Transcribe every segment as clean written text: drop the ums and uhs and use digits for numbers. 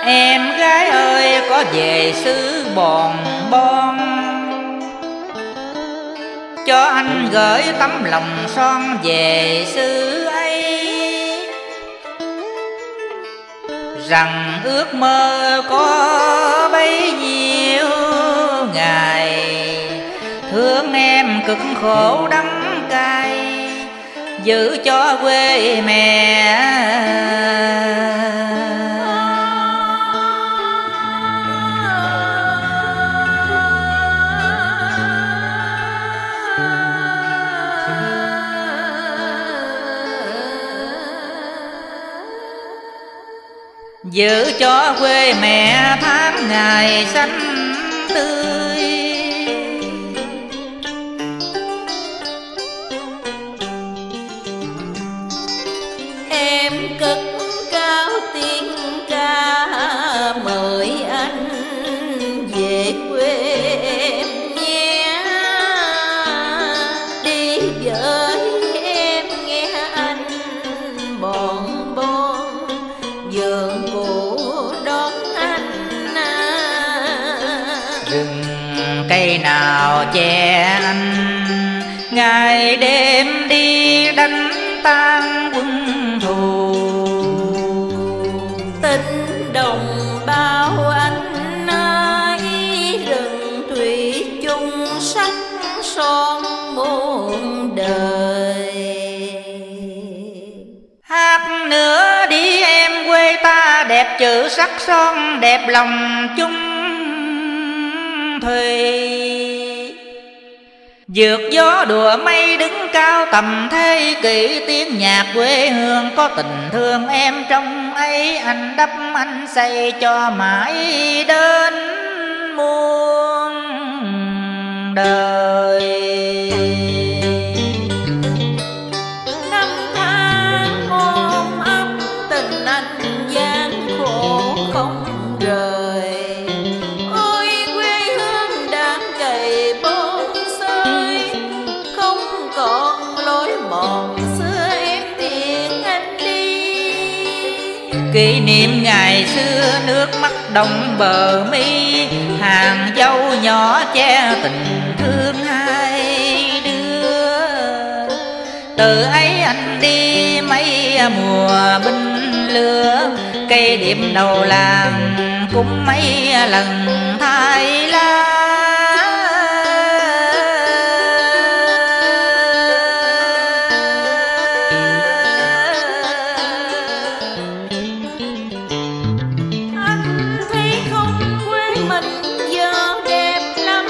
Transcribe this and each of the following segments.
Em gái ơi có về xứ Bòn Bon, cho anh gửi tấm lòng son về xứ ấy, rằng ước mơ có bấy nhiêu ngày, thương em cực khổ đắng cay, giữ cho quê mẹ. Giữ cho quê mẹ tháng ngày xanh tươi. Em cất cao tiếng ca mời anh về quê em nhé, đi với em nghe anh Bòn Bon vườn cũ đón anh. Rừng cây nào che anh, ngày đêm đi đánh tan quân thù. Tình đồng bao anh ơi, rừng thủy chung sắc son muôn đời. Hát nữa đi em quê ta, đẹp chữ sắc son, đẹp lòng chung thủy. Vượt gió đùa mây đứng cao tầm thế kỷ, tiếng nhạc quê hương có tình thương em trong ấy. Anh đắp anh xây cho mãi đến muôn đời. Năm tháng ôm ấp tình anh gian khổ không rời. Ôi quê hương đang cày bông xơi, không còn lối mòn xưa em tiễn anh đi. Kỷ niệm ngày xưa nước mắt đông bờ mi, hàng dâu nhỏ che tình thương hai đứa. Từ ấy anh đi mấy mùa binh lửa, cây điểm đầu làng cũng mấy lần thay lá. Anh thấy không quê mình giờ đẹp lắm,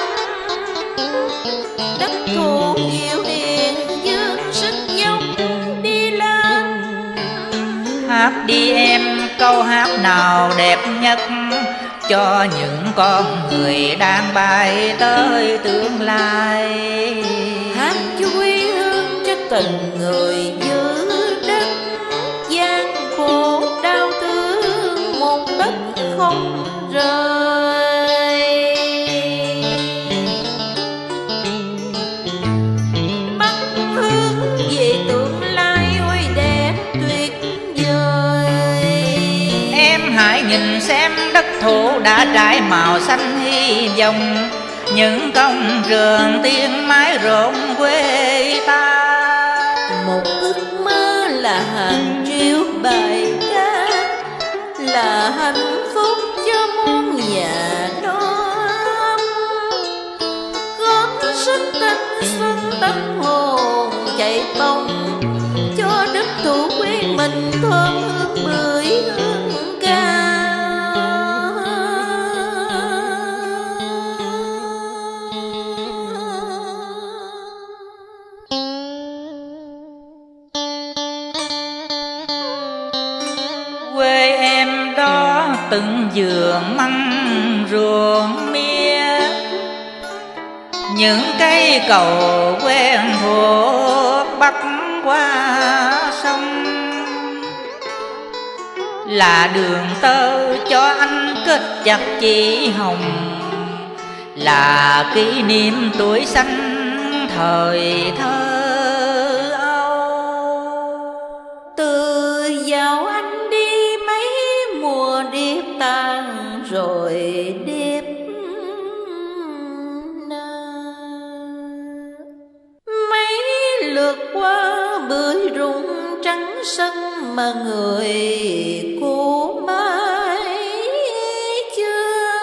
đất thù yêu hiền dương sức giống đi lên. Hát đi em câu hát nào đẹp nhất, cho những con người đang bay tới tương lai. Hát cho quê hương, cho từng người giữ đất, gian khổ đau thương một đất không rời. Bắc hướng về tương lai ôi đẹp tuyệt vời. Em hãy nhìn xem đất thổ đã trải màu xanh hy vọng, những công trường tiên mái rộn quê ta. Một ước mơ là hàng triệu bài ca, là hạnh phúc cho muôn nhà no ấm. Góp sức thanh xuân tâm hồn chạy bông, cho đất thủ quê mình thơm hương bưởi hương ca. Quê em đó từng vườn măng ruộng mía, những cây cầu quen thuộc bắc qua sông, là đường tơ cho anh kết chặt chỉ hồng, là kỷ niệm tuổi xanh thời thơ âu. Từ giàu anh đi mấy mùa điệp tàn, sân mà người cũ mãi chưa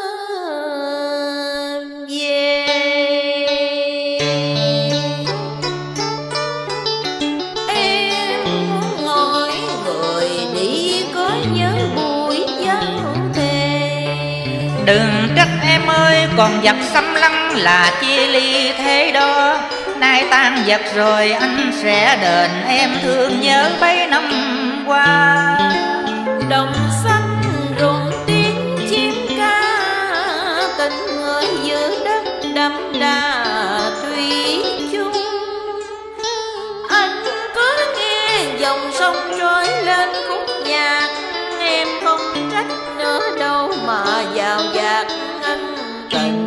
về. Em muốn hỏi người đi có nhớ buổi giao thề. Đừng trách em ơi, còn vật xâm lăng là chia ly thế đó. Nay tan vật rồi anh sẽ đền em thương nhớ bấy năm qua. Đồng xanh ruộng tiếng chim ca, tình người giữ đất đậm đà thủy chung. Anh có nghe dòng sông trôi lên khúc nhạc, em không trách nữa đâu mà vào dạt ân tình.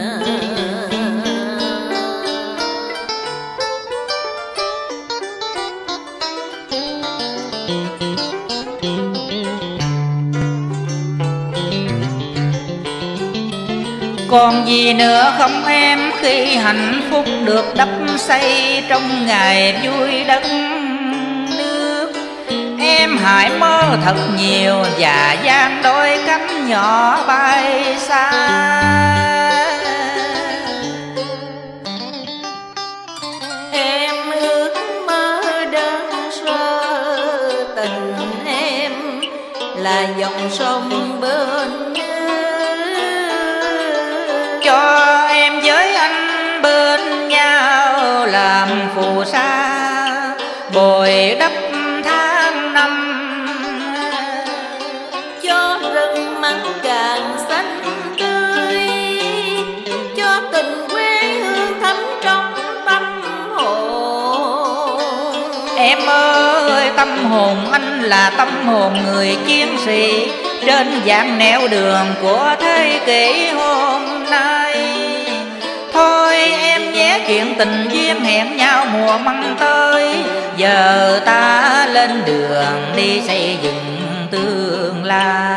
Còn gì nữa không em, khi hạnh phúc được đắp xây trong ngày vui đất nước. Em hãy mơ thật nhiều và dang đôi cánh nhỏ bay xa. Em ước mơ đơn sơ, tình em là dòng sông bên cho em với anh bên nhau làm phù sa bồi đắp tháng năm. cho rừng măng càng xanh tươi, cho tình quê hương thấm trong tâm hồn. Em ơi, tâm hồn anh là tâm hồn người chiến sĩ trên dạng nẻo đường của thế kỷ hôm nay. Thôi em nhé, chuyện tình duyên hẹn nhau mùa măng tới, giờ ta lên đường đi xây dựng tương lai.